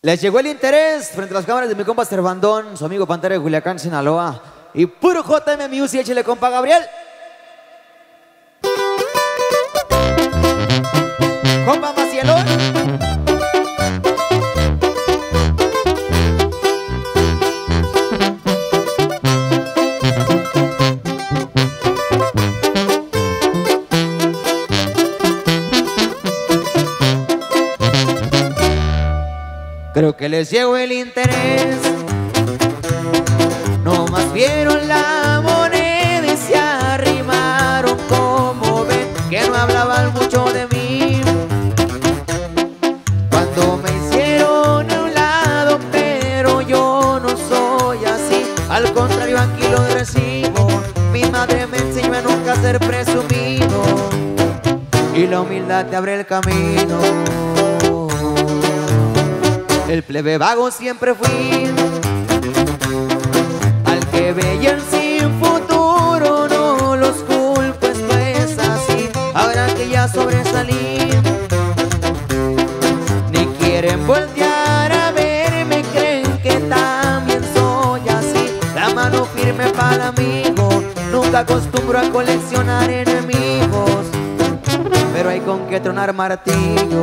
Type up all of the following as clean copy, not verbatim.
Les llegó el interés frente a las cámaras de mi compa Cervandón, su amigo Pantera de Culiacán, Sinaloa. Y puro JM Music, échale compa Gabriel. Compa Macielón. Creo que les llegó el interés, no más vieron la moneda y se arrimaron. Como ven que no hablaban mucho de mí cuando me hicieron a un lado, pero yo no soy así, al contrario aquí lo recibo. Mi madre me enseñó a nunca ser presumido y la humildad te abre el camino. El plebe vago siempre fui, al que veían sin futuro no los culpo, esto es así. Ahora que ya sobresalí, ni quieren voltear a verme, creen que también soy así. La mano firme para el amigo, nunca acostumbro a coleccionar enemigos, pero hay con qué tronar martillo.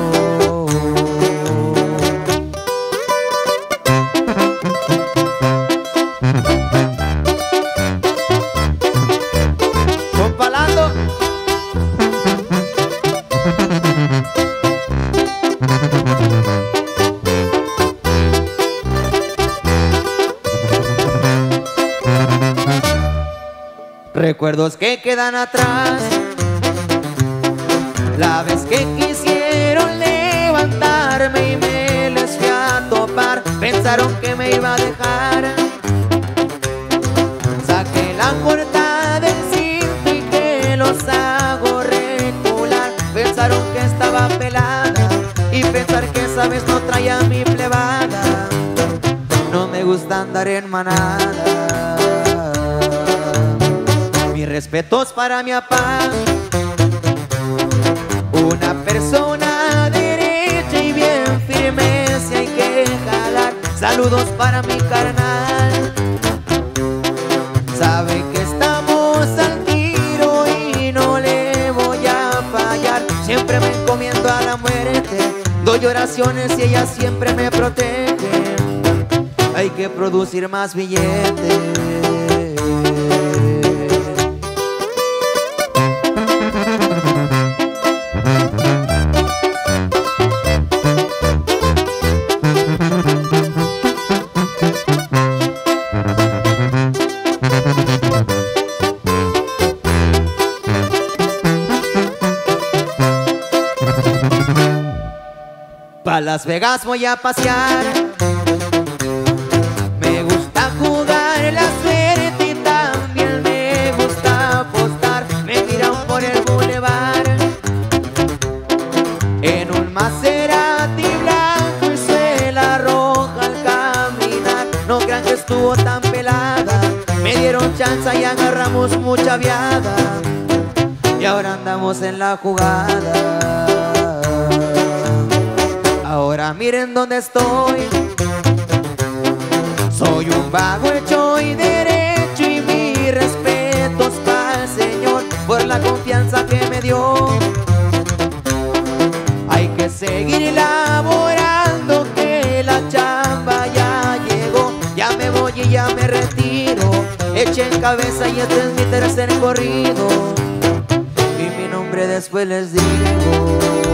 Recuerdos que quedan atrás, la vez que quisieron levantarme y me les fui a topar, pensaron que me iba a dejar. Saqué la puerta del cinto y que los hago recular, pensaron que estaba pelada y pensar que esa vez no traía mi plebada. No me gusta andar en manada. Mis respetos para mi papá, una persona derecha y bien firme si hay que jalar. Saludos para mi carnal, sabe que estamos al tiro y no le voy a fallar. Siempre me encomiendo a la muerte, doy oraciones y ella siempre me protege. Hay que producir más billetes. Pa' Las Vegas voy a pasear, me gusta jugar la suerte y también me gusta apostar. Me tiran por el bulevar en un Maserati blanco y suela roja al caminar. No crean que estuvo tan pelada, me dieron chance y agarramos mucha viada y ahora andamos en la jugada. Ahora miren dónde estoy, soy un vago hecho y derecho y mis respetos para el Señor por la confianza que me dio. Hay que seguir laborando que la chamba ya llegó. Ya me voy y ya me retiro, echen cabeza y este es mi tercer corrido y mi nombre después les digo.